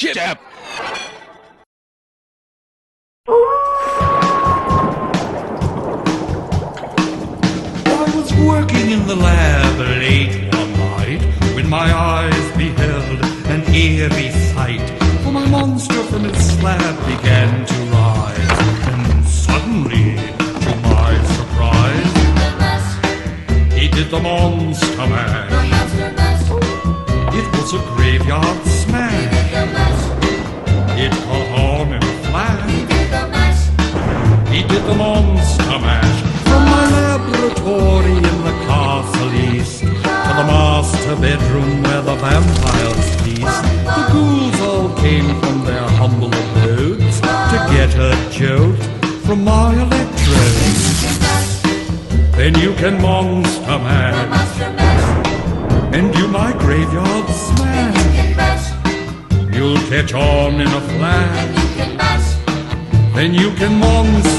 Jab. I was working in the lab late one night when my eyes beheld an eerie sight. For my monster from its slab began to rise, and suddenly, to my surprise, he did the monster mash. It was a graveyard smash. It caught on in a flash. He did the monster mash. From my laboratory in the castle east to the master bedroom where the vampires feast, the ghouls all came from their humble abodes to get a jolt from my electrodes. Then you can monster mash and do my graveyard smash. You'll catch on in a flash. Then you can monster